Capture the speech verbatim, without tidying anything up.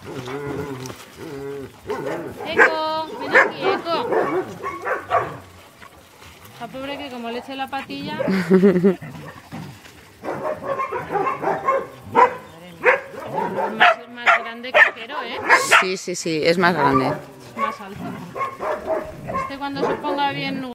Eco, ven aquí, Eco. La pobre que como le eche la patilla... Madre mía. Es más, es más grande que Quero, ¿eh? Sí, sí, sí, es más grande. Es más alto. Este cuando se ponga bien...